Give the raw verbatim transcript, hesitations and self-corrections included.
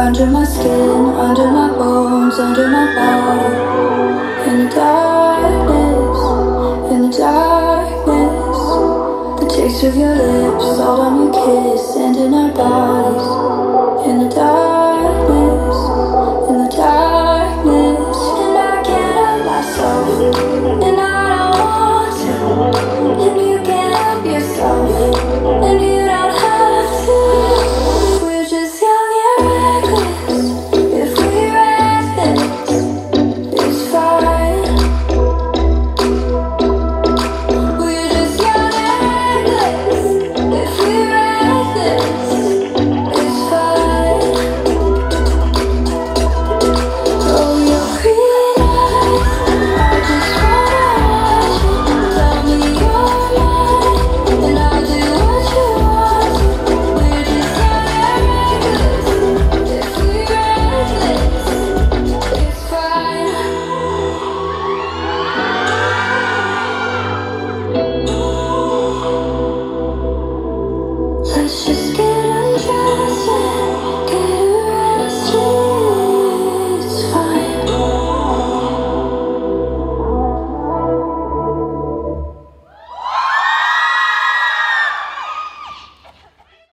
under my skin, under my bones, under my body. In the darkness, in the darkness, the taste of your lips, all on your kiss, and in our bodies. In the dark